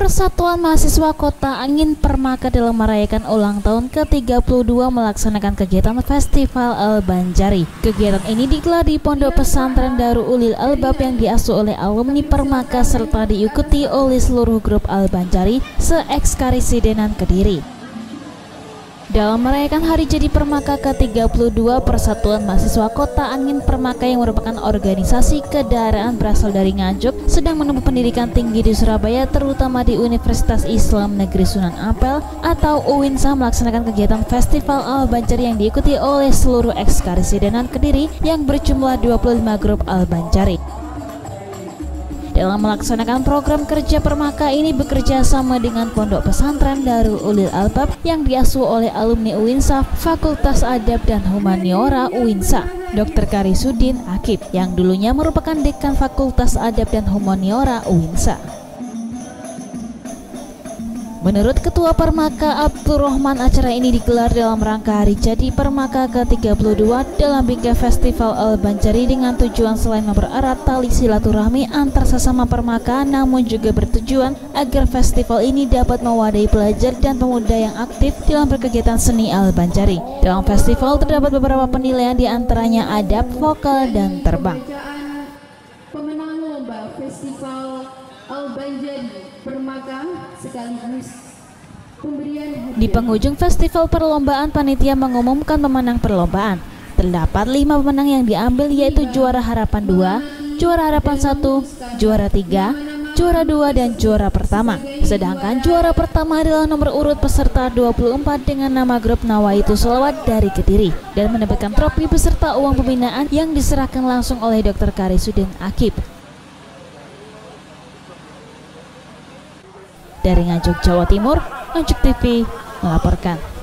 Persatuan Mahasiswa Kota Angin Permaka dalam merayakan ulang tahun ke-32 melaksanakan kegiatan Festival Al-Banjari. Kegiatan ini digelar di Pondok Pesantren Darul Ulil Albab yang diasuh oleh alumni Permaka serta diikuti oleh seluruh grup Al-Banjari se-Ekskarisidenan Kediri. Dalam merayakan Hari Jadi Permaka ke-32, Persatuan Mahasiswa Kota Angin Permaka yang merupakan organisasi kedaraan berasal dari Nganjuk sedang menempuh pendidikan tinggi di Surabaya, terutama di Universitas Islam Negeri Sunan Ampel atau UINSA, melaksanakan kegiatan Festival Al-Banjari yang diikuti oleh seluruh Ekskarisidenan Kediri yang berjumlah 25 grup Al-Banjari. Dalam melaksanakan program kerja Permaka ini bekerja sama dengan Pondok Pesantren Darul Ulil Albab yang diasuh oleh alumni UINSA Fakultas Adab dan Humaniora UINSA, Dr. Karisudin Akib, yang dulunya merupakan Dekan Fakultas Adab dan Humaniora UINSA. Menurut Ketua Permaka Abdurrahman, acara ini digelar dalam rangka Hari Jadi Permaka ke-32 dalam bingkai Festival Al-Banjari dengan tujuan selain mempererat tali silaturahmi antar sesama Permaka, namun juga bertujuan agar festival ini dapat mewadahi pelajar dan pemuda yang aktif dalam berkegiatan seni Al-Banjari. Dalam festival terdapat beberapa penilaian, diantaranya adab, vokal, dan terbang. Pemenang lomba Festival Al-Banjari Permaka sekaligus pemberian. Di penghujung festival perlombaan, panitia mengumumkan pemenang perlombaan. Terdapat 5 pemenang yang diambil, yaitu juara harapan 2, juara harapan 1, juara 3, juara 2, dan juara pertama. Sedangkan juara pertama adalah nomor urut peserta 24 dengan nama grup Nawaitu Sholawat dari Kediri dan mendapatkan trofi beserta uang pembinaan yang diserahkan langsung oleh Dr. Karisudin Akib. Dari Nganjuk, Jawa Timur, Nganjuk TV melaporkan.